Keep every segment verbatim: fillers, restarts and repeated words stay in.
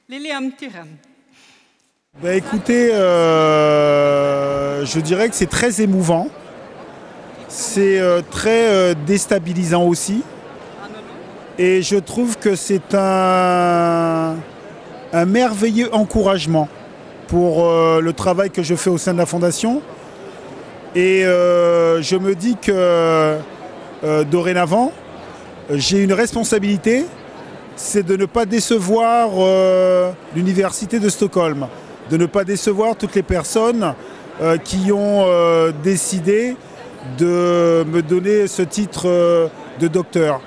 Lilian Thuram. Ben écoutez, euh, je dirais que c'est très émouvant. C'est euh, très euh, déstabilisant aussi. Et je trouve que c'est un, un merveilleux encouragement pour euh, le travail que je fais au sein de la Fondation. Et euh, je me dis que euh, dorénavant, j'ai une responsabilité, c'est de ne pas décevoir euh, l'Université de Stockholm, de ne pas décevoir toutes les personnes euh, qui ont euh, décidé de me donner ce titre euh, de docteur.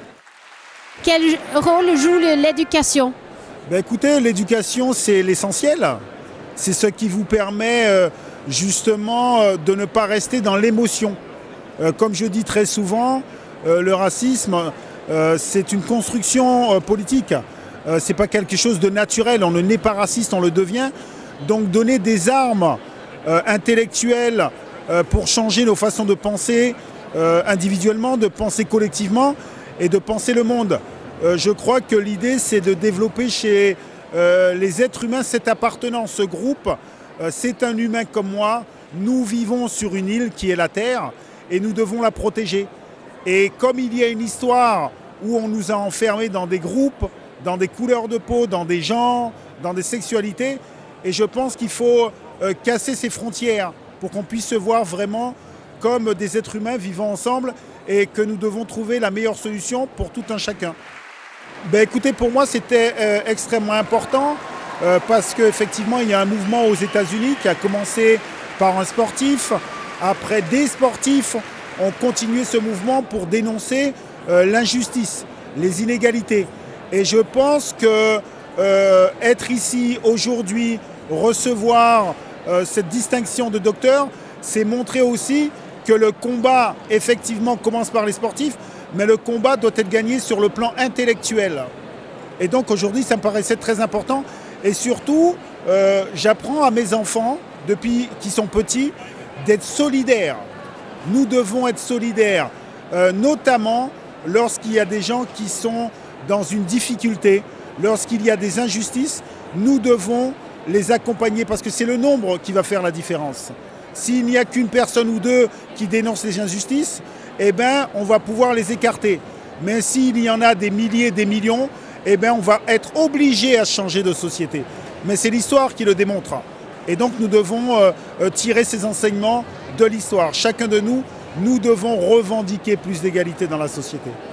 Quel rôle joue l'éducation? Ben écoutez, l'éducation c'est l'essentiel. C'est ce qui vous permet euh, justement euh, de ne pas rester dans l'émotion. Euh, comme je dis très souvent, euh, le racisme euh, c'est une construction euh, politique. Euh, c'est pas quelque chose de naturel. On ne naît pas raciste, on le devient. Donc donner des armes euh, intellectuelles euh, pour changer nos façons de penser euh, individuellement, de penser collectivement et de penser le monde. Euh, je crois que l'idée c'est de développer chez euh, les êtres humains cette appartenance. Ce groupe, euh, c'est un humain comme moi. Nous vivons sur une île qui est la Terre et nous devons la protéger. Et comme il y a une histoire où on nous a enfermés dans des groupes, dans des couleurs de peau, dans des genres, dans des sexualités, et je pense qu'il faut euh, casser ces frontières pour qu'on puisse se voir vraiment comme des êtres humains vivant ensemble et que nous devons trouver la meilleure solution pour tout un chacun. Ben, écoutez, pour moi, c'était euh, extrêmement important euh, parce qu'effectivement, il y a un mouvement aux États-Unis qui a commencé par un sportif. Après, des sportifs ont continué ce mouvement pour dénoncer euh, l'injustice, les inégalités. Et je pense que euh, être ici aujourd'hui, recevoir euh, cette distinction de docteur, c'est montrer aussi que le combat, effectivement, commence par les sportifs, mais le combat doit être gagné sur le plan intellectuel. Et donc aujourd'hui, ça me paraissait très important. Et surtout, euh, j'apprends à mes enfants, depuis qu'ils sont petits, d'être solidaires. Nous devons être solidaires, euh, notamment lorsqu'il y a des gens qui sont dans une difficulté, lorsqu'il y a des injustices, nous devons les accompagner parce que c'est le nombre qui va faire la différence. S'il n'y a qu'une personne ou deux qui dénoncent les injustices, eh ben, on va pouvoir les écarter. Mais s'il y en a des milliers, des millions, eh ben, on va être obligé à changer de société. Mais c'est l'histoire qui le démontre. Et donc nous devons euh, tirer ces enseignements de l'histoire. Chacun de nous, nous devons revendiquer plus d'égalité dans la société.